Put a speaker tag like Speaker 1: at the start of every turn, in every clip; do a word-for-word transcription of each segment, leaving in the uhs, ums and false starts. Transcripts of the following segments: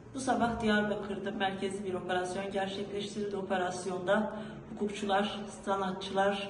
Speaker 1: Bu sabah Diyarbakır'da merkezi bir operasyon gerçekleştirildi. Operasyonda hukukçular, sanatçılar,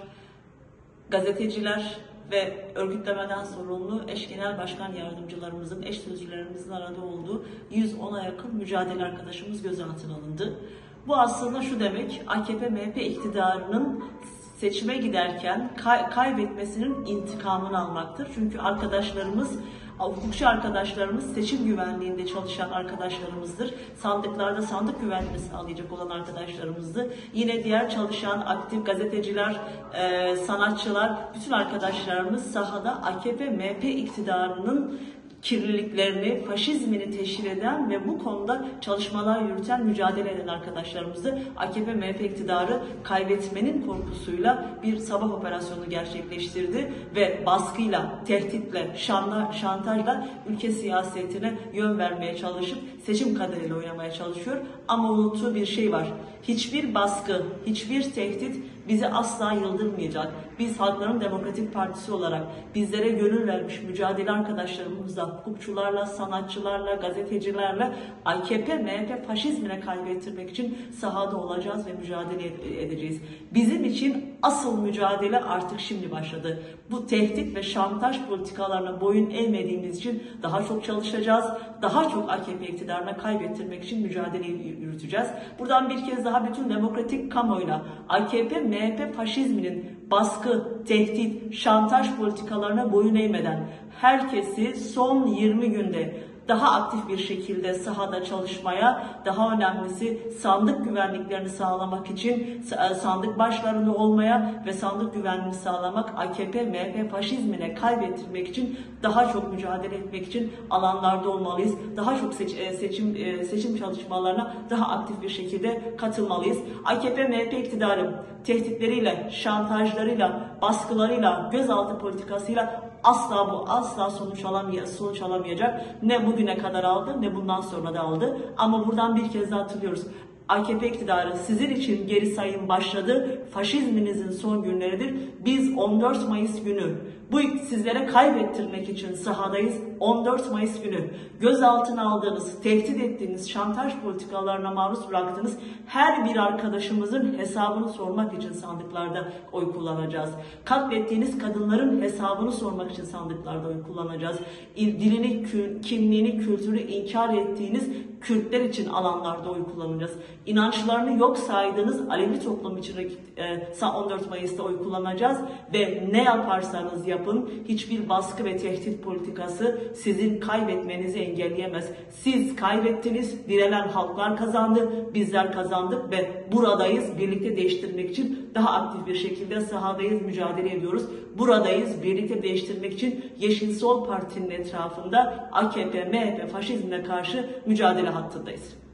Speaker 1: gazeteciler ve örgütlemeden sorumlu eş genel başkan yardımcılarımızın, eş sözcülerimizin arada olduğu yüz ona yakın mücadele arkadaşımız gözaltına alındı. Bu aslında şu demek, A K P M H P iktidarının seçime giderken kay kaybetmesinin intikamını almaktır. Çünkü arkadaşlarımız, hukukçu arkadaşlarımız seçim güvenliğinde çalışan arkadaşlarımızdır. Sandıklarda sandık güvenliğini sağlayacak olan arkadaşlarımızdı. Yine diğer çalışan aktif gazeteciler, e, sanatçılar, bütün arkadaşlarımız sahada A K P M H P iktidarının kirliliklerini, faşizmini teşhir eden ve bu konuda çalışmalar yürüten, mücadele eden arkadaşlarımızdı. A K P M H P iktidarı kaybetmenin korkusuyla bir sabah operasyonu gerçekleştirdi ve baskıyla, tehditle, şanla, şantajla ülke siyasetine yön vermeye çalışıp seçim kaderiyle oynamaya çalışıyor. Ama unuttuğu bir şey var. Hiçbir baskı, hiçbir tehdit bizi asla yıldırmayacak. Biz Halkların Demokratik Partisi olarak bizlere gönül vermiş mücadele arkadaşlarımızla, hukukçularla, sanatçılarla, gazetecilerle A K P M H P faşizmine kaybettirmek için sahada olacağız ve mücadele edeceğiz. Bizim için asıl mücadele artık şimdi başladı. Bu tehdit ve şantaj politikalarına boyun eğmediğimiz için daha çok çalışacağız. Daha çok A K P iktidarına kaybettirmek için mücadele yürüteceğiz. Buradan bir kez daha bütün demokratik kamuoyuna A K P M H P faşizminin baskı, tehdit, şantaj politikalarına boyun eğmeden herkesi son yirmi günde daha aktif bir şekilde sahada çalışmaya, daha önemlisi sandık güvenliklerini sağlamak için sandık başlarında olmaya ve sandık güvenliğini sağlamak, A K P M H P faşizmine kaybettirmek için daha çok mücadele etmek için alanlarda olmalıyız. Daha çok seç, seçim seçim çalışmalarına daha aktif bir şekilde katılmalıyız. A K P M H P iktidarı tehditleriyle, şantajlarıyla, baskılarıyla, gözaltı politikasıyla asla bu asla sonuç alamayacak, sonuç alamayacak. Ne bugüne kadar aldı, ne bundan sonra da aldı. Ama buradan bir kez daha hatırlıyoruz. A K P iktidarı sizin için geri sayım başladı. Faşizminizin son günleridir. Biz on dört Mayıs günü bu sizlere kaybettirmek için sahadayız. on dört Mayıs günü gözaltına aldığınız, tehdit ettiğiniz, şantaj politikalarına maruz bıraktığınız her bir arkadaşımızın hesabını sormak için sandıklarda oy kullanacağız. Katlettiğiniz kadınların hesabını sormak için sandıklarda oy kullanacağız. Dilini, kimliğini, kültürü inkar ettiğiniz Kürtler için alanlarda oy kullanacağız. İnançlarını yok saydığınız Alevi toplum için on dört Mayıs'ta oy kullanacağız ve ne yaparsanız yapın hiçbir baskı ve tehdit politikası sizin kaybetmenizi engelleyemez. Siz kaybettiniz, direnen halklar kazandı, bizler kazandık ve buradayız birlikte değiştirmek için daha aktif bir şekilde sahadayız, mücadele ediyoruz. Buradayız birlikte değiştirmek için Yeşil Sol Parti'nin etrafında A K P M H P faşizmine karşı mücadele hattındayız.